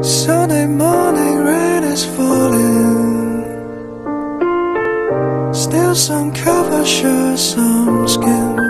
Sunday morning, rain is falling. Still some cover, sure some skin.